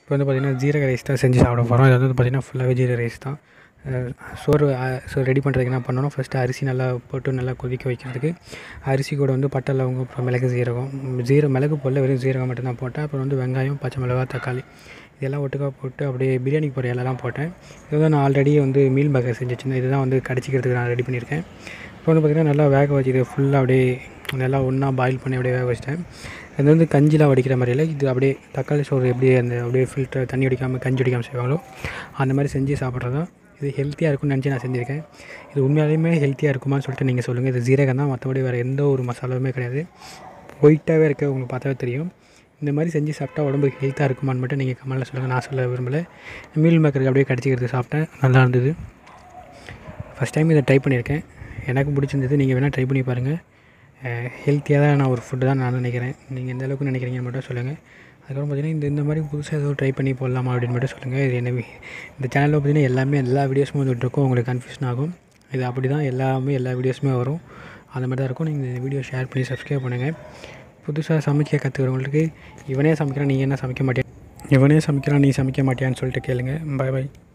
இப்போ வந்து பார்த்திங்கன்னா ஜீரக ரைஸ் தான் செஞ்சு சாப்பிட போகிறோம். இது வந்து பார்த்திங்கன்னா ஃபுல்லாகவே ஜீரக ரைஸ் தான். சோறு ரெடி பண்ணுறதுக்கு என்ன பண்ணணும், ஃபஸ்ட்டு அரிசி நல்லா போட்டு நல்லா கொதிக்க வைக்கிறதுக்கு அரிசி கூட வந்து பட்டை, லவங்கம், அப்புறம் மிளகு, சீரகம், மிளகு போடல, வெறும் சீரகம் மட்டும் தான் போட்டேன். அப்புறம் வந்து வெங்காயம், பச்சை மிளகா, தக்காளி இதெல்லாம் ஒட்டுக்கா போட்டு அப்படியே பிரியாணிக்கு போகிற இலைலாம் போட்டேன். இதுதான் நான் ஆல்ரெடி வந்து மீல் பேக்கர் செஞ்சு வச்சுருந்தேன். இதுதான் வந்து கடிச்சிக்கிறதுக்கு நான் ரெடி பண்ணியிருக்கேன். இப்போ வந்து பார்த்திங்கன்னா நல்லா வேக வச்சு இது ஃபுல்லாக அப்படியே நல்லா ஒன்றா பாயில் பண்ணி அப்படியே வேக வச்சிட்டேன். அது வந்து கஞ்சிலாம் வடிக்கிற மாதிரி இல்லை, இது அப்படியே தக்காளி சோறு எப்படி அந்த அப்படியே ஃபில்டர் தண்ணி வடிக்காமல் கஞ்சி வடிக்காமல் செய்வாங்களோ அந்த மாதிரி செஞ்சு சாப்பிட்றது தான். இது ஹெல்த்தியாக இருக்கும்னு நினச்சி நான் செஞ்சுருக்கேன். இது உண்மையாலுமே ஹெல்த்தியாக இருக்குமான்னு சொல்லிட்டு நீங்கள் சொல்லுங்கள். இது ஜீரகம் தான், மற்றபடி வேறு எந்த ஒரு மசாலாவுமே கிடையாது. ஒயிட்டாகவே இருக்குது, உங்களுக்கு பார்த்தாவே தெரியும். இந்த மாதிரி செஞ்சு சாப்பிட்டா உடம்புக்கு ஹெல்த்தாக இருக்குமான்னு மட்டும் நீங்கள் கமெண்ட்டில் சொல்லுங்கள். நான் சொல்ல விரும்பலை. மீல் மேக்கருக்கு அப்படியே கடிச்சிக்கிறது சாப்பிட்டேன், நல்லா இருந்தது. ஃபஸ்ட் டைம் இதை ட்ரை பண்ணியிருக்கேன், எனக்கு பிடிச்சிருந்தது. நீங்கள் வேணால் ட்ரை பண்ணி பாருங்கள். ஹெல்த்தியாக தான் நான் ஒரு ஃபுட்டு தான் நான் நினைக்கிறேன். நீங்கள் எந்த அளவுக்கு நினைக்கிறீங்கன்னு மட்டும் சொல்லுங்கள். அதுக்கப்புறம் பார்த்திங்கன்னா இந்த மாதிரி புதுசாக ஏதோ ட்ரை பண்ணி போடலாமா அப்படின்னு மட்டும் சொல்லுங்கள். இது என்ன இந்த சேனலில் பார்த்திங்கன்னா எல்லா வீடியோஸுமே வந்துட்டுருக்கும், உங்களுக்கு கன்ஃபியூஷன் ஆகும். இது அப்படி தான் எல்லா வீடியோஸுமே வரும், அந்த மாதிரி தான் இருக்கும். நீங்கள் இந்த வீடியோ ஷேர் பண்ணி சப்ஸ்கிரைப் பண்ணுங்கள். புதுசாக சமைக்க கற்றுக்கிறவங்களுக்கு இவனே சமைக்கிறான், நீ என்ன சமைக்க மாட்டியா, இவனே சமைக்கிறான், நீ சமைக்க மாட்டியான்னு சொல்லிட்டு கேளுங்க. பாய் பாய்.